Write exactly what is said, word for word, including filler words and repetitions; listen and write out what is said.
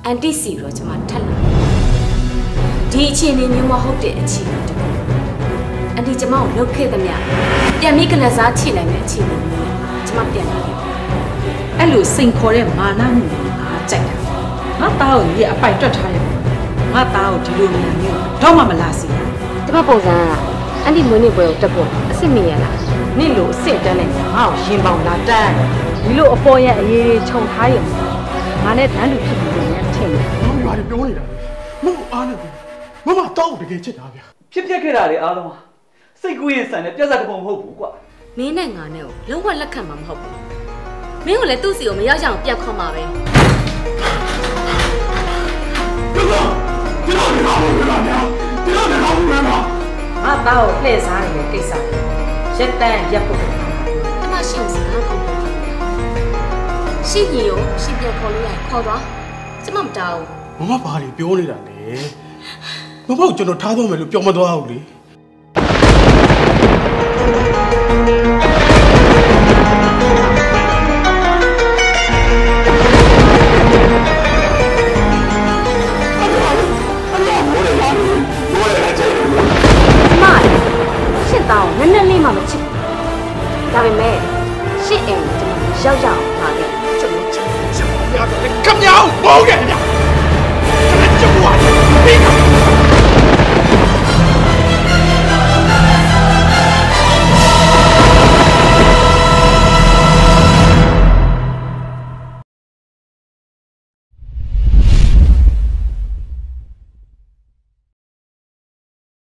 anti zero ကျွန်မထက်လာဒီအခြေအနေမျိုးမဟုတ်တဲ့အခြေအနေတခုအန်တီကျွန်မကိုလုတ်ခဲ့သမျှပြန်ပြီးကနစားချေနိုင်တဲ့အခြေအနေမျိုးနဲ့ကျွန်မပြန်လာတယ်အဲ့လိုစိန်ခေါ်တဲ့မာနမှုငါကြိုက်တာငါသားကိုကြီးအပိုက်တွက်ထားတယ်ငါသားကိုဒီလိုမျိုးမျိုးတော့မှမလာစီကျွန်မပုံစံကအန်တီမွေးနေ့ပွဲကိုတက်ဖို့အစ်စ်မိရလားနေ့လိုအစ်စ်တန်းနဲ့ငါ့ကိုရင်ပေါင်လာတန်းဒီလိုအပေါ်ရဲ့အရေးတွေခြုံထားရင်ငါနဲ့တန်းလူဖြစ်ပြီးနေထင်တယ်မမဘာပြောနေတာမမအားနေဘူးမမတောက်တကယ်ချစ်တာဗျာဖြစ်ဖြစ်ခဲ့တာလေအားလုံးဟာစိတ်ကူးရင်ဆန်တဲ့ပြဿနာတစ်ပုံမဟုတ်ဘူးကွာမင်းနဲ့ငါနဲ့ကိုလုံးဝလက်ခံမှာမဟုတ်ဘူးမင်းကိုလည်းသူ့စီကိုမရောက်ရအောင်ပြန်ခေါ်မှာပဲကျွန်တော်ကျွန်တော်လည်းမဟုတ်ဘူးလားကျွန်တော်လည်းမဟုတ်ဘူးလားငါသားကိုလှည့်စားနေတဲ့ကိစ္စရက်တန်းရက်ဖို့အမရှိအောင်စကားကောင်းတယ်ရှင်းကြီးကိုရှင်းပြခေါ်လို့ရခေါ်သွားကျမမတောင်းမမဘာတွေပြောနေတာလဲမမကျွန်တော်ထားတော့မယ်လို့ပြောမသွားဘူးလေရှင်းတောင်းနည်းနည်းလေးမှမချစ်ဘူးဒါပေမဲ့ရှင်းအိမ်ကျွန်တော်ရောက်ရအောင်ပါလေကျွန်တော်ချစ်ချစ်ရတယ်ကမြောက်ဘောင်းခဲ့ဗျာကျွန်တော်ကျုပ်ကဒီက